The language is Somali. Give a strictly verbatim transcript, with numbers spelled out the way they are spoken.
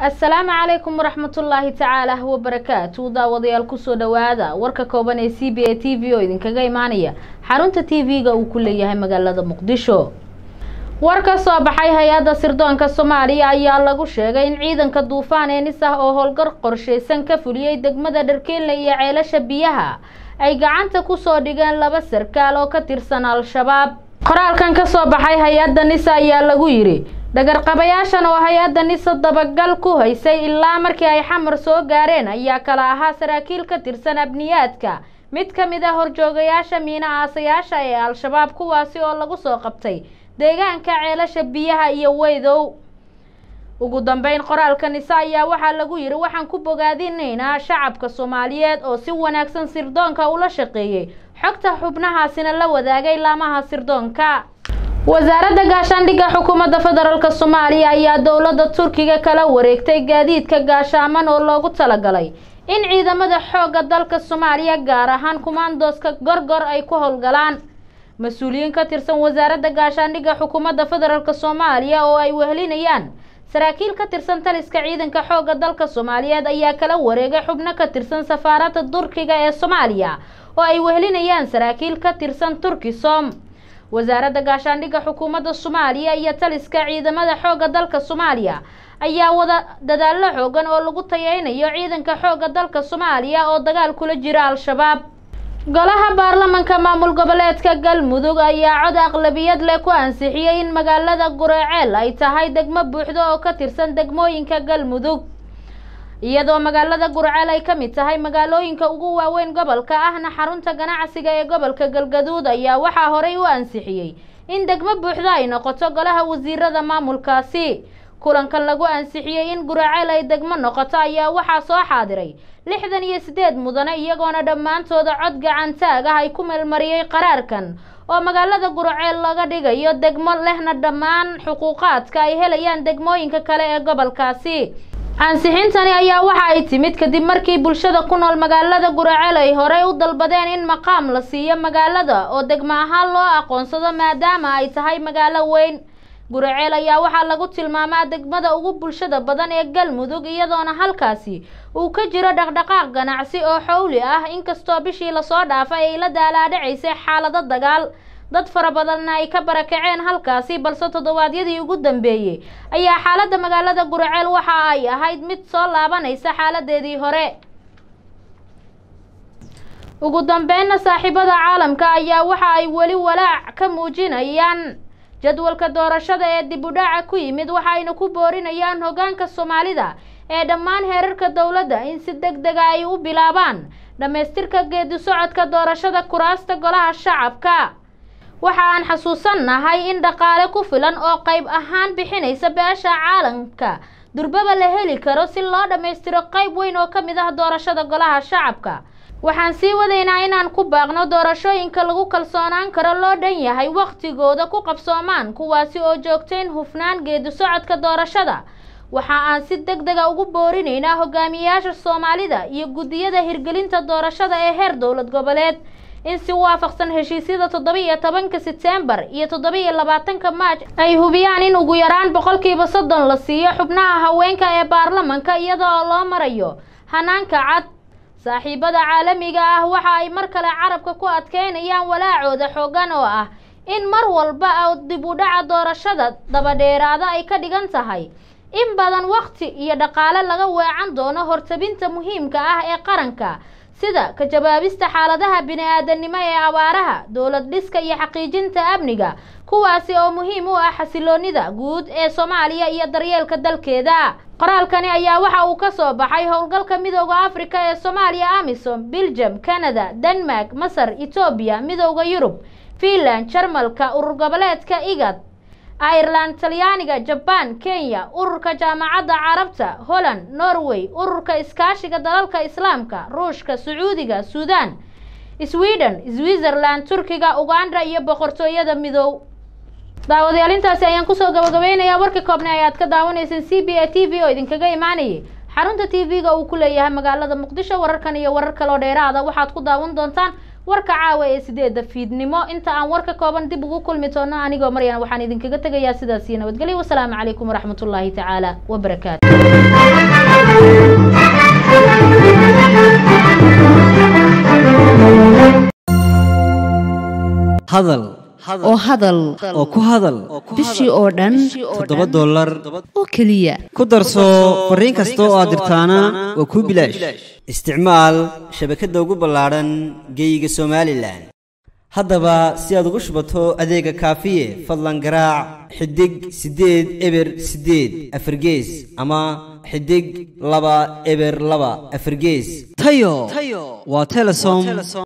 السلام عليكم ورحمة الله تعالى وبركاته داوديال كسو دوادا وركا كوبان اي سي بي اي تي في او idin kaga imaanaya xarunta T V-ga uu ku leeyahay magaalada Muqdisho. warka soo baxay hay'adda sirdoonka Soomaaliya ayaa lagu sheegay in ciidanka duufaan ee nisah oo howlgar qorsheysan ka fuliyay degmada Dharkeelle iyo ceelasha biyaha ay gacanta ku soo dhigeen laba sarkaal oo ka tirsan Al-Shabaab. qoraalkan ka soo baxay hay'adda nisah ayaa lagu yiri dhagarqabayaashan oo hay'adda nisah dabagal ku haysay ilaa markii ay xamar soo gaareen ayaa kala ahaa saraakiil ka tirsan abniyaadka mid ka mid ah horjoogayaasha miina aasayaasha ee Al-Shabaab kuwaasi oo lagu soo qabtay deegaanka ceelasha biyaha iyo weydow. ugu dambeyn qoraalka nisah ayaa waxa lagu yiri waxaan ku bogaadinaynaa shacabka Soomaaliyeed oo si wanaagsan sirdoonka ula shaqeeyay xogta xubnahaasina la wadaagay laamaha sirdoonka. wasaaradda gaashaandhigga xukuumadda federaalka Soomaaliya ayaa dowladda Turkiga kala wareegtay gaadiidka gaashaaman oo loogu talagalay in ciidamada xoogga dalka Soomaaliya gaar ahaan kumaandooska gorgor ay ku howlgalaan. mas'uuliyiin ka tirsan wasaaradda gaashaandhigga xukuumadda federaalka Soomaaliya oo ay wehelinayaan saraakiil ka tirsan taliska ciidanka xoogga dalka Soomaaliyeed ayaa kala wareegay xubno ka tirsan safaaradda Turkiga ee Soomaaliya oo ay wehelinayaan saraakiil ka tirsan Turkisom. wasaaradda gaashaandhigga xukuumadda Soomaaliya iyo taliska ciidamada xoogga dalka Soomaaliya ayaa wada dadaalo xoogan oo lagu tayeynayo ciidanka xoogga dalka Soomaaliya oo dagaal kula jira Al-Shabaab. golaha baarlamaanka maamul goboleedka Galmudug ayaa cod aqlabiyad leh ku ansixiyay in magaalada Guraceel ay tahay degmo buuxda oo ka tirsan degmooyinka Galmudug. iyadoo magaalada Guraceel ay ka mid tahay magaalooyinka ugu waaweyn gobolka ahna xarunta ganacsiga ee gobolka Galgaduud ayaa waxaa horey u ansixiyay in degmo buuxda ay noqoto golaha wasiirada maamulkaasi. kulankan lagu ansixiyay in Guraceel ay degmo noqoto ayaa waxaa soo xaadiray lixdan iyo siddeed mudane iyagoona dhammaantooda cod gacan taag ah ay ku meelmariyay qaraarkan oo magaalada Guraceel laga dhigayo degmo lehna dhammaan xuquuqaadka ay helayaan degmooyinka kale ee gobolkaasi. ansixintani ayaa waxa ay timid kadib markii bulshada ku nool magaalada Guraceel ay horey u dalbadeen in maqaam la siiyo magaalada oo degmo ahaan loo aqoonsado maadaama ay tahay magaalo weyn. Guraceel ayaa waxaa lagu tilmaamaa degmada ugu bulshada badan ee Galmudug iyadoona halkaasi uu ka jiro dhaqdhaqaaq ganacsi oo xawli ah inkastoo bishii la soo dhaafay ay la daalaadhacaysay xaalado dagaal dad fara badanna ay ka barakaceen halkaasi balse toddobaadyadii ugu dambeeyay ayaa xaaladda magaalada Guraceel waxa ay ahayd mid soo laabanaysa xaaladeedii hore. ugu dambeynna saaxiibada caalamka ayaa waxa ay weli walaac ka muujinayaan jadwalka doorashada ee dib u dhaca ku yimid waxayna ku boorinayaan hoggaanka Soomaalida ee dhammaan heerarka dawladda in si degdeg ah ay u bilaabaan dhameystirka geedi socodka doorashada kuraasta golaha shacabka. waxa aan xasuusanahay in dhaqaale ku filan oo qayb ahaan bixinaysa beesha caalamka durbaba la heli karo si loo dhameystiro qayb weyn oo ka mid ah doorashada golaha shacabka. waxaan sii wadaynaa inaan ku baaqno doorashooyinka lagu kalsoonaan karo loo dhan yahay waqtigooda ku qabsoomaan kuwaasi oo joogteen hufnaan geedi socodka doorashada. waxa aan si degdeg ah ugu boorinaynaa hogaamiyayaasha Soomaalida iyo gudiyada hirgelinta doorashada ee heer dowlad goboleed in si waafaqsan heshiisyada toddoba iyo tobanka September iyo toddoba iyo labaatanka Maaj ay hubiyaan in ugu yaraan boqolkiiba soddon la siiyo xubnaha haweenka ee baarlamaanka iyadoo loo marayo hanaanka cad. saaxiibada caalamiga ah waxa ay mar kale carabka ku adkeynayaan walaacooda xoogan oo ah in mar walba oo dib u dhaca doorashada daba dheeraada ay ka dhigan tahay in badan waqti iyo dhaqaale laga weecan doono hortabinta muhiimka ah ee qaranka sida ka jawaabista xaaladaha bini'aadanimo ee abaaraha dowlad dhiska iyo xaqiijinta amniga kuwaasi oo muhiim u ah xasiloonida guud ee Soomaaliya iyo daryeelka dalkeeda. qoraalkani ayaa waxa uu ka soo baxay howlgalka midowga Afrika ee Soomaaliya AMISOM, Belgium, Canada, Denmark, Masar, Ethiopia, midowga Yurub, Finland, Jarmalka, urur goboleedka IGAD, Ireland, Talyaaniga, Japan, Kenya, ururka jaamacadda Carabta, Holland, Norway, ururka iskaashiga dalalka Islaamka, Ruushka, Sacuudiga, Suudaan, Sweden, Switzerland, Turkiga, Uganda iyo boqortooyada midow. daawadayaal intaasi ayaan kusoo gabagabeynayaa warka koobnay ayaad ka daawanaysaan C B A T V oo idin kaga imaanayay xarunta T V-ga uu ku leeyahay magaalada Muqdisho. wararkan iyo warar kale oo dheeraad ah waxaad ku daawan doontaan warka caawa ee sideedda fiidnimo. inta aan warka kooban dib ugu kulmi doono anigoo Maryam waxaan idin kaga tagayaa sidaas iyo nabadgelyo. wassalaamu calaykum waraxmatullaahi tacaala wabarakaatuh. hadal oo hadal oo ku hadal bishii oo dhan toddoba dollar oo kaliya ku darso fariin kasta oo aad dirtaana waa ku bilaash isticmaal shabakadda ugu ballaaran geyga Soomaaliland haddaba si aad ugu shubato adeega kaafiye fadlan garaac xidig sideed eber sideed afargees ama xidig laba eber laba afargees tayo waa Telesom